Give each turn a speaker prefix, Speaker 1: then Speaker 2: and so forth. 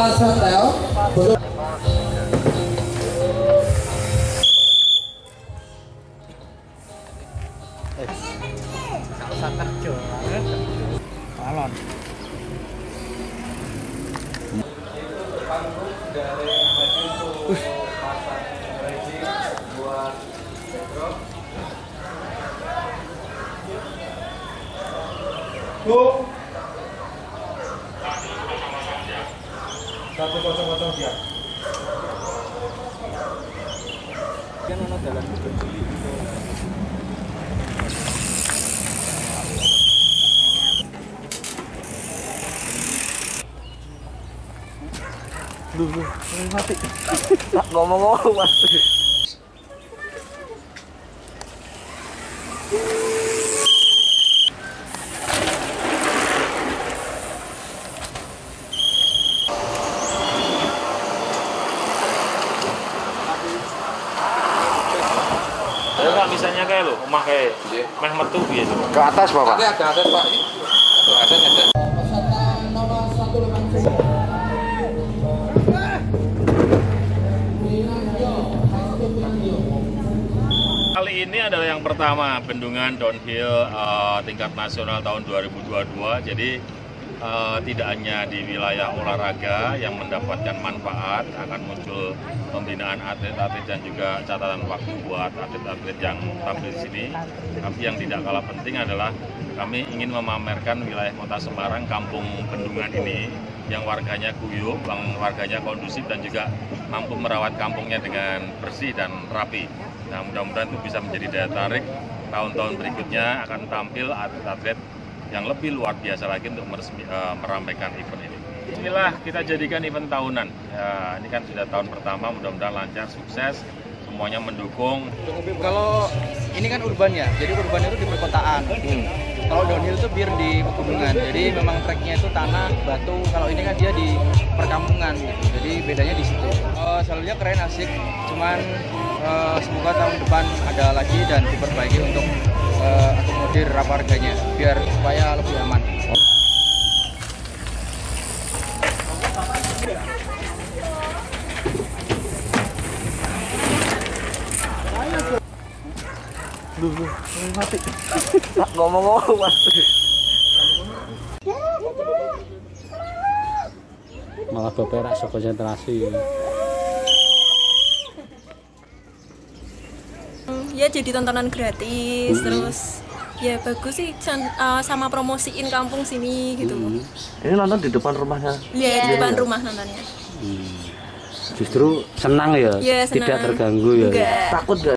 Speaker 1: Palace Hotel.
Speaker 2: Balon.
Speaker 3: Bu, 100 siap.
Speaker 2: Kan ono dalan kecil. Duh, mati. Tak ngomong-ngomong mati.
Speaker 4: Ya Pak, misalnya kayak lo, omah kayak meh metu gitu.
Speaker 2: Ke atas, Bapak.
Speaker 3: Ada atas Pak. Ada.
Speaker 1: Peserta nomor 150.
Speaker 4: Kali ini adalah yang pertama bendungan downhill tingkat nasional tahun 2022. Jadi tidak hanya di wilayah olahraga yang mendapatkan manfaat, akan muncul pembinaan atlet-atlet dan juga catatan waktu buat atlet-atlet yang tampil di sini. Tapi yang tidak kalah penting adalah kami ingin memamerkan wilayah Kota Semarang, Kampung Bendungan ini yang warganya guyup, warganya kondusif dan juga mampu merawat kampungnya dengan bersih dan rapi. Nah, mudah-mudahan itu bisa menjadi daya tarik tahun-tahun berikutnya akan tampil atlet-atlet yang lebih luar biasa lagi untuk meramaikan event ini. Inilah kita jadikan event tahunan. Ya, ini kan sudah tahun pertama, mudah-mudahan lancar, sukses, semuanya mendukung.
Speaker 2: Kalau ini kan urban ya, jadi urban itu di perkotaan. Kalau downhill itu biar di pegunungan. Jadi memang treknya itu tanah, batu. Kalau ini kan dia di perkampungan gitu. Jadi bedanya di situ. Selalunya keren, asik. Cuman semoga tahun depan ada lagi dan diperbaiki untuk akomodir warganya biar supaya lebih aman. Duh, mati. Tak ngomong-ngomong mati.
Speaker 5: Malah beperak sok konsentrasi.
Speaker 6: Ya jadi tontonan gratis, terus ya bagus sih sama promosiin kampung sini gitu.
Speaker 2: Ini nonton di depan rumahnya?
Speaker 6: Iya, di depan rumah nontonnya.
Speaker 5: Justru senang ya,
Speaker 6: Ya, senang.
Speaker 5: tidak terganggu ya.
Speaker 6: Enggak.
Speaker 2: Takut gak?